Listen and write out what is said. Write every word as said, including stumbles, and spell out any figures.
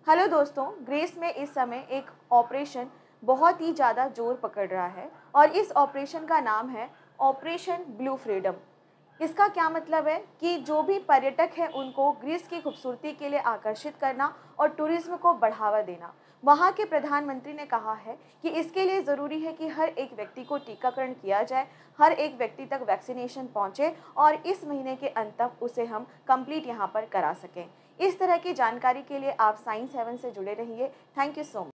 Hello दोस्तों, Greece में इस समय एक ऑपरेशन बहुत ही ज़्यादा जोर पकड़ रहा है और इस ऑपरेशन का नाम है ऑपरेशन ब्लू फ्रीडम। इसका क्या मतलब है कि जो भी पर्यटक हैं उनको ग्रीस की खूबसूरती के लिए आकर्षित करना और टूरिज्म को बढ़ावा देना। वहाँ के प्रधानमंत्री ने कहा है कि इसके लिए ज़रूरी है कि हर एक व्यक्ति को टीकाकरण किया जाए, हर एक व्यक्ति तक वैक्सीनेशन पहुँचे और इस महीने के अंत तक उसे हम कंप्लीट यहाँ पर करा सकें। इस तरह की जानकारी के लिए आप साइंस हेवन से जुड़े रहिए। Thank you so much.